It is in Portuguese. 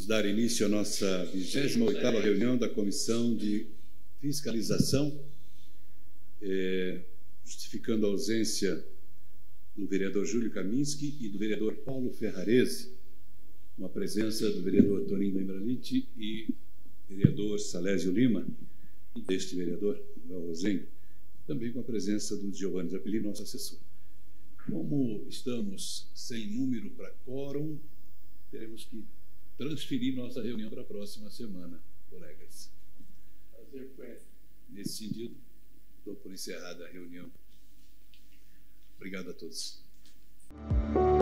dar início à nossa 28ª reunião da Comissão de Fiscalização, justificando a ausência do vereador Júlio Kaminski e do vereador Paulo Ferrarese, com a presença do vereador Toninho Lembralite e vereador Salésio Lima, e deste vereador, Manuel Rosenho, também com a presença do Giovanni Zappellini, nosso assessor. Como estamos sem número para quórum, teremos que transferir nossa reunião para a próxima semana, colegas. Nesse sentido, dou por encerrada a reunião. Obrigado a todos.